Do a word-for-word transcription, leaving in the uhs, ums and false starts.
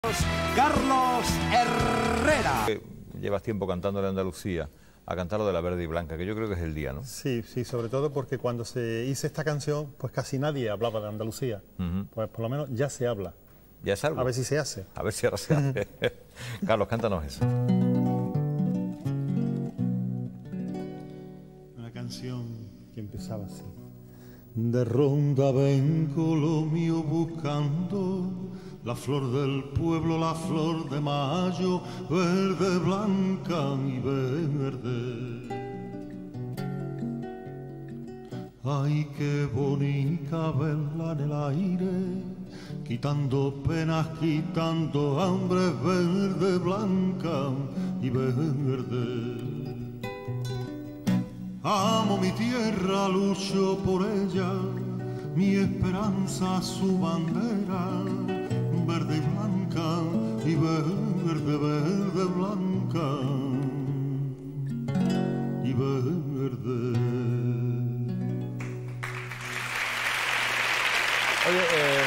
Carlos Herrera. Llevas tiempo cantando de Andalucía, a cantar lo de la verde y blanca, que yo creo que es el día, ¿no? Sí, sí, sobre todo porque cuando se hizo esta canción, pues casi nadie hablaba de Andalucía. Uh-huh. Pues por lo menos ya se habla. ¿Ya es algo? A ver si se hace. A ver si ahora se hace. Carlos, cántanos eso. Una canción que empezaba así. De ronda vengo lo mío buscando, la flor del pueblo, la flor de mayo, verde, blanca y verde. Ay, qué bonita verla en el aire, quitando penas, quitando hambre, verde, blanca y verde. Amo mi tierra, lucho por ella, mi esperanza, su bandera, verde y blanca, y verde, verde, blanca, y verde. Oye, eh...